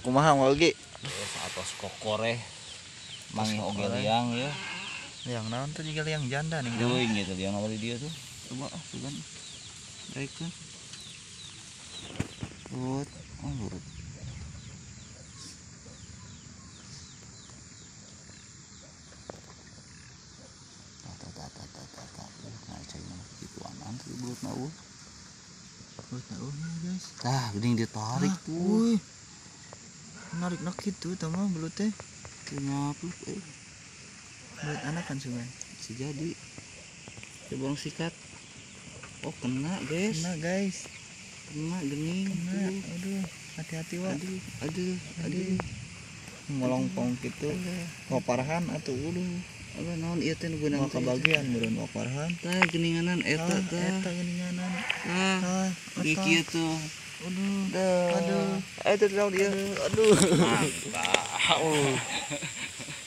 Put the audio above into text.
kumaha oge atas kokore mangi oge liang ya yang naon tuh juga liang janda nih leuing gitu liang awal dia tuh coba sugan baikkan lurut lurut nah cai mah kituanan tuh belut naun guys tah geuning ditarik tuh narik nak gitu tama belut teh kenapa belut anak kan sungai bisa jadi coba orang sikat oh kena guys kena geuning aduh hati-hati wa aduh melongpong gitu waparahan atuh apa naon ieu teh nu beunang maka bagian meureun waparahan tah geuninganan eta geuninganan ieu kieu tuh aduh itu naon ieu aduh mantap